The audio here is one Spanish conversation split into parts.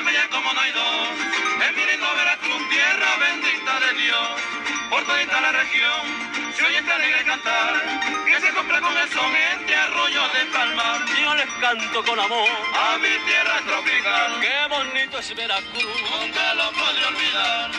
bella como no hay dos. En mi lindo Veracruz, tierra bendita de Dios. Por toda la región se oye este alegre cantar, que se compra con el son este arroyo de Palmar. Yo les canto con amor a mi tierra tropical. Qué bonito es Veracruz, nunca lo podré olvidar.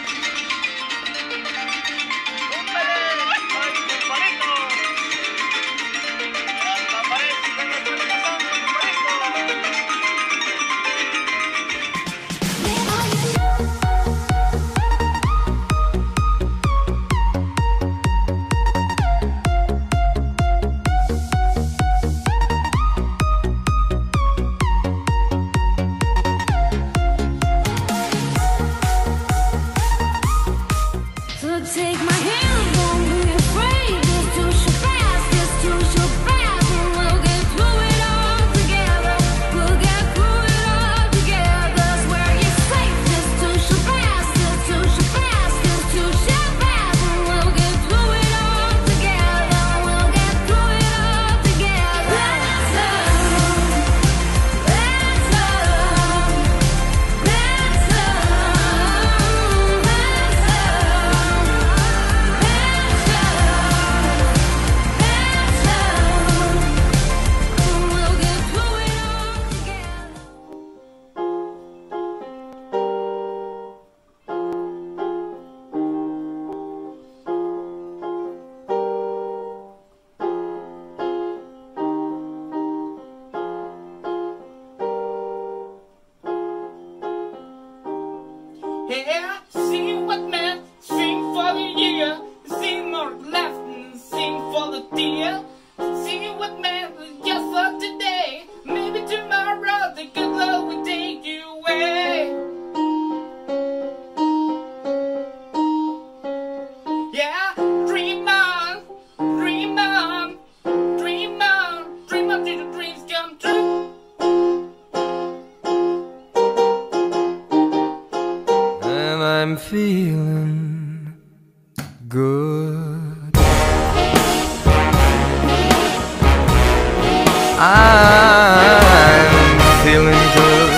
Yeah, sing what man, sing for the year, sing more left and sing for the dear. Sing what man, just for today, maybe tomorrow the good Lord will take you away. Yeah, dream on, dream on, dream on, dream on till your dreams come true. I'm feeling good. I'm feeling good.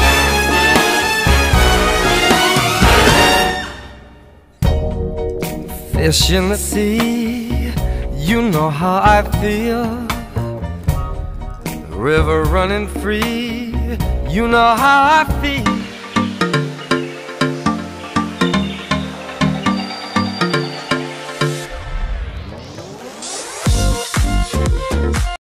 Fish in the sea, you know how I feel. River running free, you know how I feel.